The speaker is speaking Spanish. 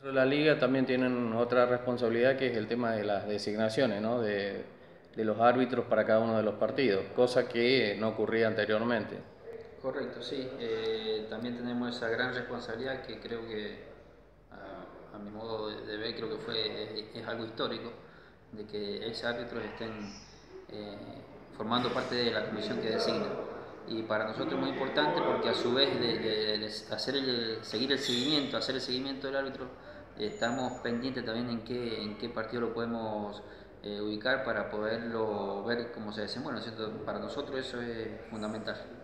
La liga también tienen otra responsabilidad que es el tema de las designaciones, ¿no? de los árbitros para cada uno de los partidos, cosa que no ocurría anteriormente. Correcto, sí. También tenemos esa gran responsabilidad que creo que, a mi modo de ver, creo que es algo histórico, de que ex árbitros estén eh, formando parte de la comisión que designa. Y para nosotros es muy importante porque a su vez de hacer seguir el seguimiento, hacer el seguimiento del árbitro, estamos pendientes también en qué partido lo podemos ubicar para poderlo ver cómo se desenvuelve, ¿cierto? Para nosotros eso es fundamental.